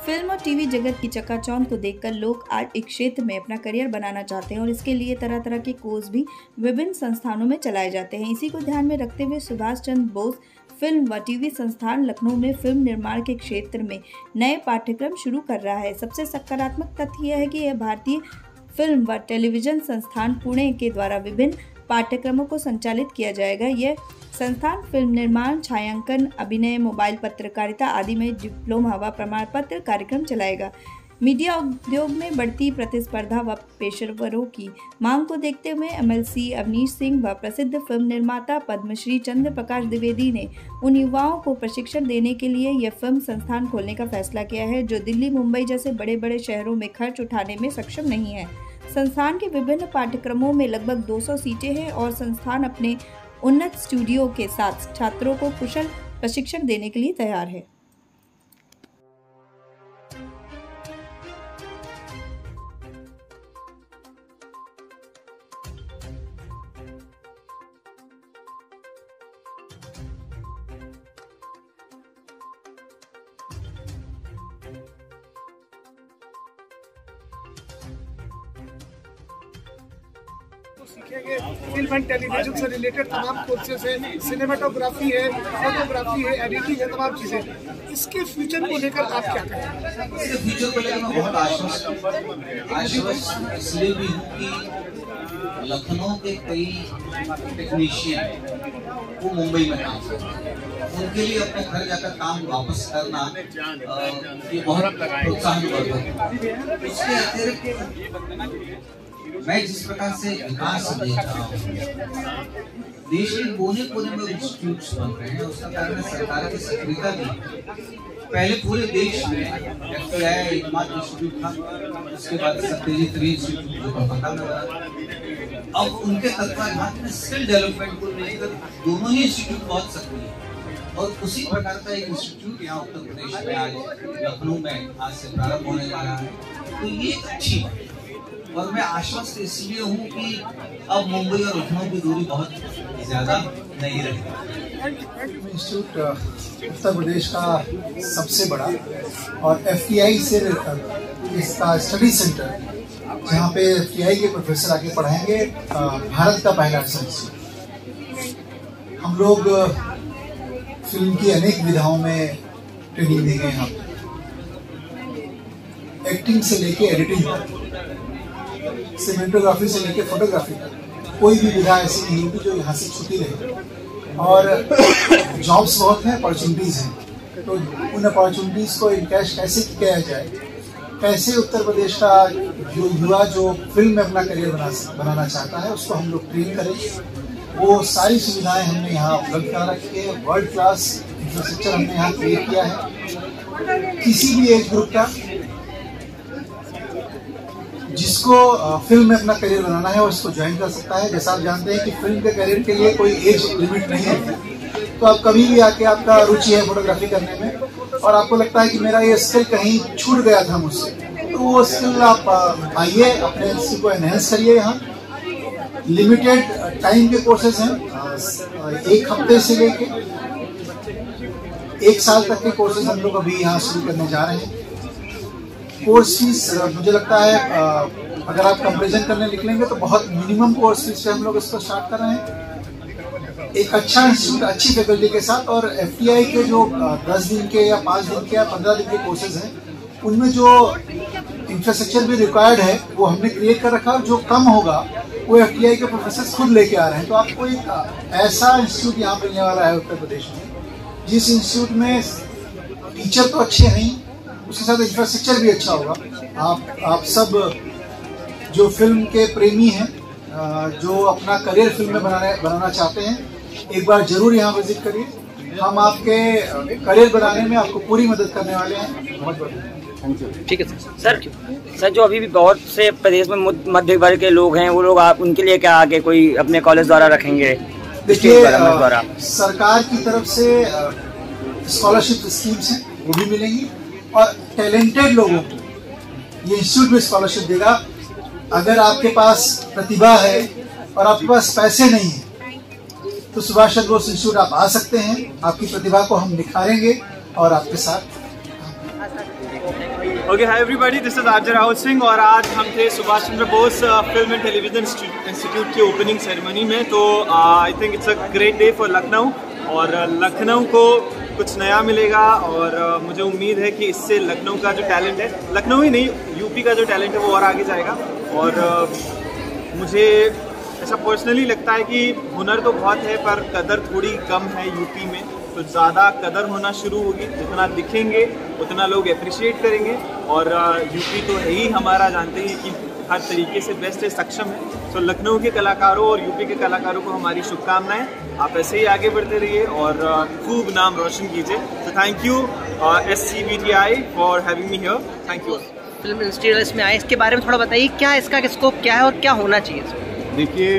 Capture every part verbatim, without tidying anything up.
Film और TV जगत की चकाचौंध को देखकर लोग आज एक क्षेत्र में अपना करियर बनाना चाहते हैं और इसके लिए तरह तरह के कोर्स भी विभिन्न संस्थानों में चलाए जाते हैं। इसी को ध्यान में रखते हुए सुभाष चंद्र बोस फिल्म व टीवी संस्थान लखनऊ में फिल्म निर्माण के क्षेत्र में नए पाठ्यक्रम शुरू कर रहा है। सबसे सकारात्मक तथ्य यह है कि यह भारतीय फिल्म व टेलीविजन संस्थान पुणे के द्वारा विभिन्न पाठ्यक्रमों को संचालित किया जाएगा। यह संस्थान फिल्म निर्माण, छायांकन, अभिनय, मोबाइल पत्रकारिता आदि में डिप्लोमा व प्रमाण पत्र कार्यक्रम चलाएगा। मीडिया उद्योग में बढ़ती प्रतिस्पर्धा व पेशेवरों की मांग को देखते हुए एमएलसी अवनीश सिंह व प्रसिद्ध फिल्म निर्माता पद्मश्री चंद्र प्रकाश द्विवेदी ने उन युवाओं को प्रशिक्षण देने के लिए यह फिल्म संस्थान खोलने का फैसला किया है जो दिल्ली, मुंबई जैसे बड़े बड़े शहरों में खर्च उठाने में सक्षम नहीं है। संस्थान के विभिन्न पाठ्यक्रमों में लगभग दो सौ सीटें हैं और संस्थान अपने उन्नत स्टूडियो के साथ छात्रों को कुशल प्रशिक्षण देने के लिए तैयार है। सीखेंगे फिल्म एंड टेलीविजन से रिलेटेड तमाम कोर्सेज है, सिनेमाटोग्राफी है, फोटोग्राफी है, एडिटिंग है, तमाम चीजें। इसके फ्यूचर को लेकर आप क्या कहेंगे? इसके फ्यूचर को लेकर मैं बहुत आश्वस्त आश्वस्त इसलिए भी हूँ कि लखनऊ के कई टेक्नीशियन वो मुंबई में काम करते हैं, उनके लिए अपने घर जाकर काम वापस करना ये बहुत प्रोत्साहन वर्धक है। उसके अतिरिक्त मैं जिस प्रकार से विकास देख रहा हूँ, देश के कोने कोने में इंस्टीट्यूट्स बन रहे हैं, उसका कारण है सरकार की सक्रियता भी। पहले पूरे देश में एफटीआई एकमात्र इंस्टीट्यूट था, उसके बाद सत्यजीत रे इंस्टीट्यूट जो कोलकाता में बना। अब उनके तत्वाधान में स्किल डेवलपमेंट को लेकर दोनों ही इंस्टीट्यूट बहुत सक्रिय है और उसी प्रकार का एक इंस्टीट्यूट यहाँ उत्तर प्रदेश में आज लखनऊ में आज से प्रारंभ होने जा रहा है। तो ये अच्छी बात है और मैं आश्वस्त इसलिए हूँ कि अब मुंबई और लखनऊ की दूरी बहुत ज्यादा नहीं रहेगी। इंस्टीट्यूट उत्तर प्रदेश का सबसे बड़ा और एफटीआई से इसका स्टडी सेंटर जहाँ पे एफटीआई के प्रोफेसर आके पढ़ाएंगे, भारत का पहला इंस्टीट्यूट। हम लोग फिल्म की अनेक विधाओं में ट्रेनिंग देंगे। यहाँ एक्टिंग से लेके एडिटिंग तक, सिनेमेटोग्राफी से लेकर फोटोग्राफी तक कोई भी विधा ऐसी नहीं होगी जो यहाँ से छुटी रहे। और जॉब्स बहुत हैं, अपॉर्चुनिटीज हैं, तो उन अपॉर्चुनिटीज को इनकैश कैसे किया जाए, कैसे उत्तर प्रदेश का जो युवा जो फिल्म में अपना करियर बना बनाना चाहता है उसको हम लोग ट्रेन करें। वो सारी सुविधाएं हमने यहाँ उपलब्ध करा रखी है। वर्ल्ड क्लास इंफ्रास्ट्रक्चर हमने यहाँ क्रिएट किया है। किसी भी एज ग्रुप का जिसको फिल्म में अपना करियर बनाना है और इसको ज्वाइन कर सकता है। जैसा आप जानते हैं कि फिल्म के करियर के लिए कोई एज लिमिट नहीं है, तो आप कभी भी आके आपका रुचि है फोटोग्राफी करने में और आपको लगता है कि मेरा ये स्किल कहीं छूट गया था मुझसे, तो वो स्किल आप आइए, अपने स्किल को एनहेंस करिए। यहाँ लिमिटेड टाइम के कोर्सेज हैं, एक हफ्ते से लेके एक साल तक के कोर्सेज हम लोग अभी यहाँ शुरू करने जा रहे हैं। कोर्स फीस मुझे लगता है अगर आप कंपेरिजन करने निकलेंगे तो बहुत मिनिमम कोर्स फीस से हम लोग इसको स्टार्ट कर रहे हैं। एक अच्छा इंस्टीट्यूट, अच्छी फैकल्टी के साथ। और एफटीआई के जो दस दिन के या पाँच दिन के या पंद्रह दिन के कोर्सेज हैं उनमें जो इंफ्रास्ट्रक्चर भी रिक्वायर्ड है वो हमने क्रिएट कर रखा है। जो कम होगा वो एफटीआई के प्रोफेसर खुद लेके आ रहे हैं। तो आपको एक ऐसा इंस्टीट्यूट यहाँ मिलने वाला है उत्तर प्रदेश में जिस इंस्टीट्यूट में टीचर तो अच्छे हैं, उसके साथ इंफ्रास्ट्रक्चर भी अच्छा होगा। आप आप सब जो फिल्म के प्रेमी हैं, जो अपना करियर फिल्म में बनाने बनाना चाहते हैं, एक बार जरूर यहाँ विजिट करिए। हम आपके करियर बनाने में आपको पूरी मदद करने वाले हैं। बहुत बहुत ठीक है सर। सर सर जो अभी भी बहुत से प्रदेश में मध्य वर्ग के लोग हैं, वो लोग आप उनके लिए क्या आगे कोई अपने कॉलेज द्वारा रखेंगे? देखिए, सरकार की तरफ से स्कॉलरशिप स्कीम्स हैं, वो भी मिलेंगी और टैलेंटेड लोगों को ये इंस्टीट्यूट भी स्कॉलरशिप देगा। अगर आपके पास प्रतिभा है और आपके पास पैसे नहीं है तो सुभाष चंद्र बोस इंस्टीट्यूट आप आ सकते हैं। आपकी प्रतिभा को हम निखारेंगे और आपके साथ okay, hi everybody, this is RJ Rahul Singh और आज हम थे Subhash Chandra Bose film and television institute के ओपनिंग सेरेमनी में। तो I think it's a great day for Lucknow और लखनऊ को कुछ नया मिलेगा और uh, मुझे उम्मीद है कि इससे लखनऊ का जो टैलेंट है, लखनऊ ही नहीं यूपी का जो टैलेंट है वो और आगे जाएगा। और uh, मुझे ऐसा पर्सनली लगता है कि हुनर तो बहुत है पर कदर थोड़ी कम है यूपी में, तो ज़्यादा कदर होना शुरू होगी। जितना दिखेंगे उतना लोग अप्रिशिएट करेंगे और यूपी तो है ही हमारा, जानते हैं कि हर तरीके से बेस्ट है, सक्षम है। तो लखनऊ के कलाकारों और यूपी के कलाकारों को हमारी शुभकामनाएं। आप ऐसे ही आगे बढ़ते रहिए और खूब नाम रोशन कीजिए। तो thank you S C B T I for having me here. Thank you. Film institute में आए, इसके बारे में थोड़ा बताइए, क्या इसका स्कोप क्या है और क्या होना चाहिए? देखिए,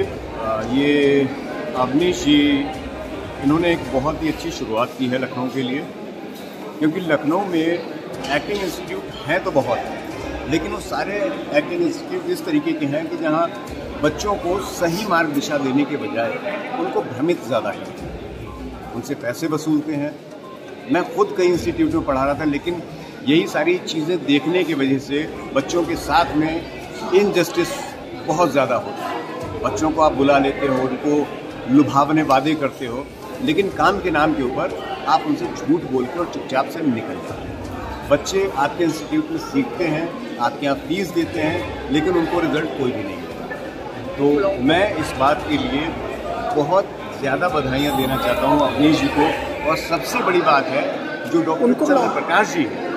ये अवनीश जी, इन्होंने एक बहुत ही अच्छी शुरुआत की है लखनऊ के लिए, क्योंकि लखनऊ में एक्टिंग इंस्टीट्यूट हैं तो बहुत हैं, लेकिन वो सारे एक्टिंग इंस्टीट्यूट इस तरीके के हैं कि जहाँ बच्चों को सही मार्ग दिशा देने के बजाय उनको भ्रमित ज़्यादा है, उनसे पैसे वसूलते हैं। मैं खुद कई इंस्टीट्यूट में पढ़ा रहा था, लेकिन यही सारी चीज़ें देखने की वजह से बच्चों के साथ में इनजस्टिस बहुत ज़्यादा होता है। बच्चों को आप बुला लेते हो, उनको लुभावने वादे करते हो, लेकिन काम के नाम के ऊपर आप उनसे झूठ बोल के और चुपचाप से निकल जाते हैं। बच्चे आपके इंस्टीट्यूट में सीखते हैं, आपके यहाँ फीस देते हैं, लेकिन उनको रिजल्ट कोई भी नहीं मिलता। तो मैं इस बात के लिए बहुत ज़्यादा बधाइयाँ देना चाहता हूँ अवनीश जी को। और सबसे बड़ी बात है, जो डॉक्टर चंद्र प्रकाश जी हैं,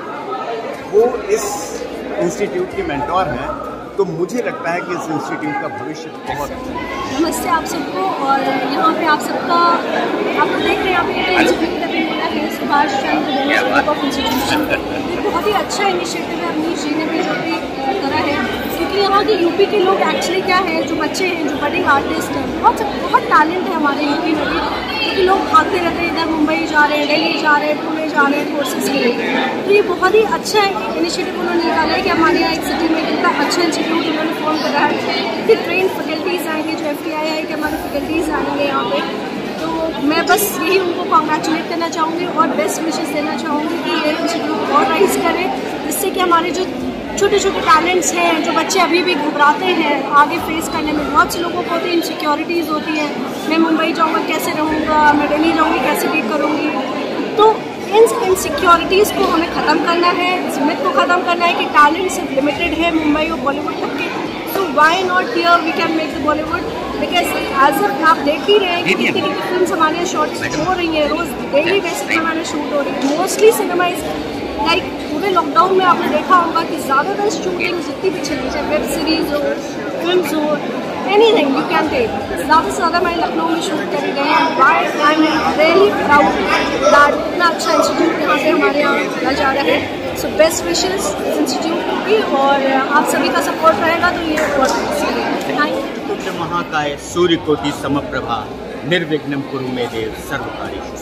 वो इस इंस्टीट्यूट के मेंटोर हैं, तो मुझे लगता है कि इस इंस्टीट्यूट का भविष्य बहुत अच्छा है। नमस्ते आप सबको, और यहाँ पे आप सबका आप लोग देख रहे हैं, आपके इंस्टीट्यूट अभी मिला है सुभाष चंद्र बोस ऑफ इंस्टीट्यूशन। ये बहुत ही अच्छा इनिशिएटिव है अवनीश जी ने भी जो भी करा है, क्योंकि यहाँ के यूपी के लोग एक्चुअली क्या है, जो बच्चे हैं, जो बड़े आर्टिस्ट हैं, बहुत बहुत टैलेंट है हमारे यूपी में भी, क्योंकि लोग भागते रहते हैं, इधर मुंबई जा रहे हैं, दिल्ली जा रहे हैं, पुणे जा रहे हैं कोर्सेज के लिए। तो ये बहुत ही अच्छा इनिशिएटिव उन्होंने निकाला है कि हमारे यहाँ एक सिटी में इतना अच्छा इंस्टीट्यूट उन्होंने फॉर्म करा है कि ट्रेन फैकल्टीज़ आएंगे, जो एफ टी आई आई के हमारे फैकल्टीज़ आएंगे यहाँ पे। तो मैं बस यही उनको कॉन्ग्रेचुलेट करना चाहूँगी और बेस्ट विशेस देना चाहूँगी कि ये इंस्टीट्यूट और राइज करें, जिससे कि हमारे जो छोटे छोटे टैलेंट्स हैं, जो बच्चे अभी भी घबराते हैं आगे फेस करने में, बहुत से लोगों को होती है इनसिक्योरिटीज़ होती हैं, मैं मुंबई जाऊँगा कैसे रहूँगा, मैं दिल्ली जाऊँगी कैसे डील करूँगी। तो इन इनसिक्योरिटीज़ को हमें ख़त्म करना है, इस मिथ को ख़त्म करना है कि टैलेंट सिर्फ लिमिटेड है मुंबई और बॉलीवुड तक के। So why not here we can make the Bollywood, because as a आप देख ही रहे हैं कि कितनी कितनी फिल्म हमारे यहाँ शॉर्ट हो रही हैं, रोज़ डेली बेसिस पर हमारे शूट हो रही है। मोस्टली सिनेमा इज लाइक पूरे लॉकडाउन में आपने देखा होगा कि ज़्यादातर शूटिंग जितनी भी चली, चाहे वेब सीरीज़ हो, फिल्म हो, एनीथिंग यू कैन टेक, ज़्यादा से ज़्यादा मैं लखनऊ में शूट कर गए हैं। I am really proud that इतना अच्छा इंस्टीट्यूट यहाँ पे हमारे यहाँ किया जा रहा है। सो बेस्ट विशेस इंस्टीट्यूट को भी, और आप सभी का सपोर्ट रहेगा तो ये बहुत थैंक यू। महाकाय सूर्यकोटि समप्रभा निर्विघ्नं कुरु मे देव सर्वकार्येषु।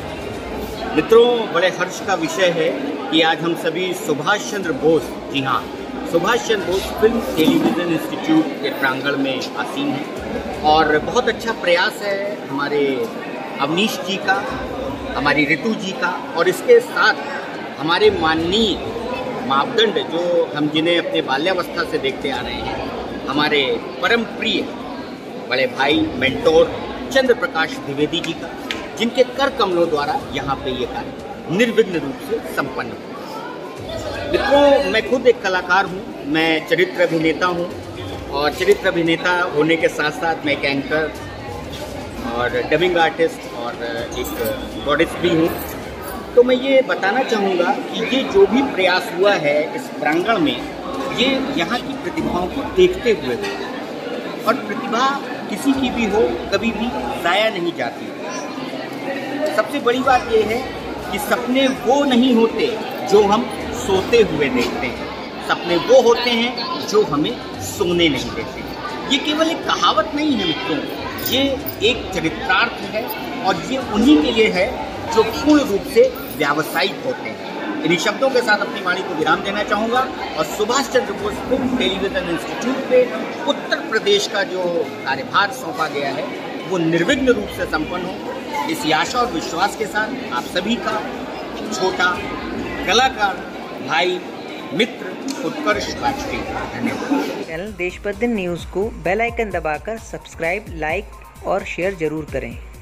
मित्रों, बड़े हर्ष का विषय है कि आज हम सभी सुभाष चंद्र बोस, जी हाँ, Subhash Chandra Bose film television institute के प्रांगण में आसीन हैं और बहुत अच्छा प्रयास है हमारे अवनीश जी का, हमारी ऋतु जी का, और इसके साथ हमारे माननीय मापदंड जो हम जिन्हें अपने बाल्यावस्था से देखते आ रहे हैं, हमारे परम प्रिय बड़े भाई मेंटोर चंद्र प्रकाश द्विवेदी जी का, जिनके कर कमलों द्वारा यहाँ पे ये कार्य निर्विघ्न रूप से संपन्न हुआ। मित्रों, मैं खुद एक कलाकार हूँ, मैं चरित्र अभिनेता हूँ और चरित्र अभिनेता होने के साथ साथ मैं एक एंकर और डबिंग आर्टिस्ट और एक गॉडेस भी हूँ। तो मैं ये बताना चाहूँगा कि ये जो भी प्रयास हुआ है इस प्रांगण में, ये यहाँ की प्रतिभाओं को देखते हुए हुआ, और प्रतिभा किसी की भी हो कभी भी ज़ाया नहीं जाती। सबसे बड़ी बात यह है कि सपने वो नहीं होते जो हम सोते हुए देखते हैं, सपने वो होते हैं जो हमें सोने नहीं देते। ये केवल एक कहावत नहीं है मित्रों, ये एक चरित्रार्थ है और ये उन्हीं के लिए है जो पूर्ण रूप से व्यावसायिक होते हैं। इन्हीं शब्दों के साथ अपनी वाणी को विराम देना चाहूँगा और Subhash Chandra Bose film television institute पे उत्तर प्रदेश का जो कार्यभार सौंपा गया है वो निर्विघ्न रूप से संपन्न हो, इस आशा और विश्वास के साथ आप सभी का छोटा कलाकार भाई मित्र उत्कर्ष बाजपेयी। धन्यवाद। चैनल देश प्रतिदिन न्यूज़ को बेल आइकन दबाकर सब्सक्राइब, लाइक और शेयर जरूर करें।